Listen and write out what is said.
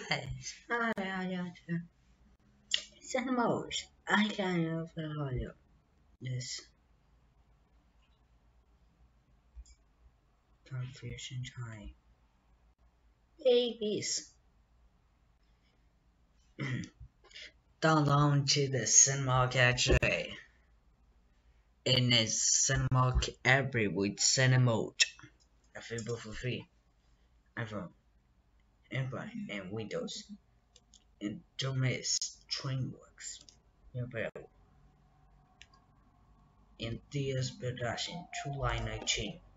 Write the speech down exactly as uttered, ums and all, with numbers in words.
guys, hi, I got Cinemode. I can of audio. This confusion time. Babies. Download to the Cinemode actually. In a Cinemode app with Cinemode. Available for free. iPhone, Android, and Windows. And don't miss DreamWorks. Mirabel. In theaters production July nineteenth.